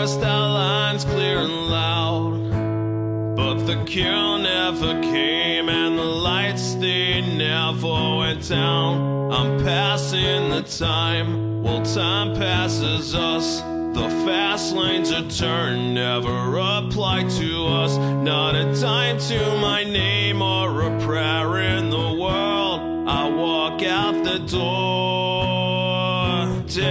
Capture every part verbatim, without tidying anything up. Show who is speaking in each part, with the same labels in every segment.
Speaker 1: forest outlines clear and loud, but the cure never came and the lights, they never went down. I'm passing the time, well time passes us. The fast lanes are turned, never apply to us. Not a dime to my name or a prayer in the world. I walk out the door.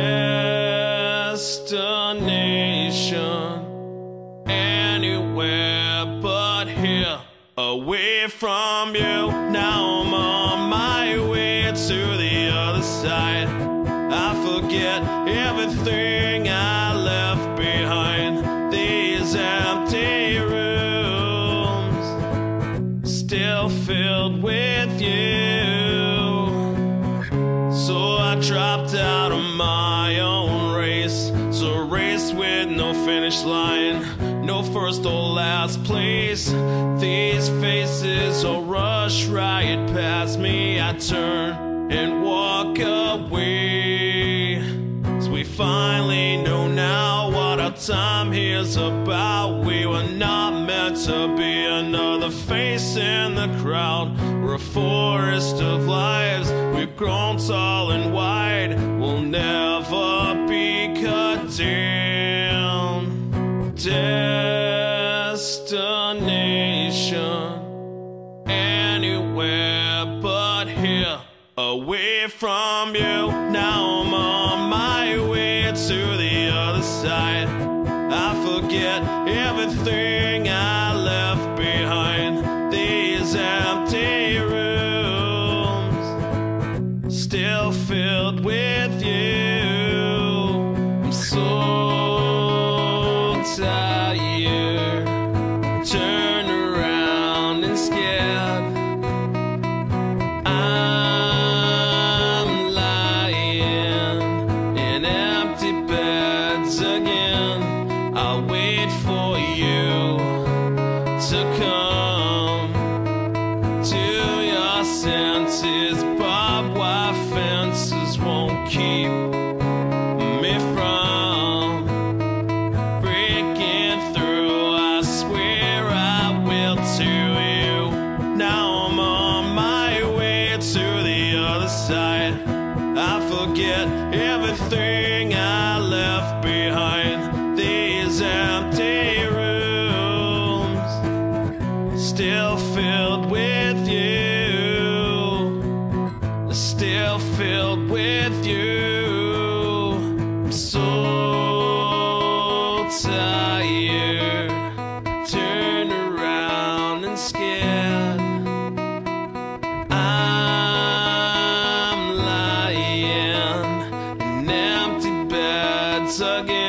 Speaker 1: Destination anywhere but here, away from you. Now I'm on my way to the other side. I forget everything I left behind. These empty rooms still filled with you. So I dropped out of my own race. So a race with no finish line, no first or last place. These faces all rush right past me. I turn and walk away. So we finally know now what our time here's about. We were not meant to be another face in the crowd. We're a forest of lives, we've grown tall and wide. We'll never be cut down. Destination anywhere but here, away from you. Now I'm on my way to the other side. I forget everything I left behind. These empty rooms still filled with you. I'm so tired, turn around and scared. I'm lying in empty beds again. I'll wait for you to come to your senses. Barbed wire fences won't keep me from breaking through. I swear I will to you. Now I'm on my way to the other side. I forget everything I left behind. These empty rooms still filled with you. Still filled with you. I'm so tired, turn around and scared. I'm lying in empty beds again.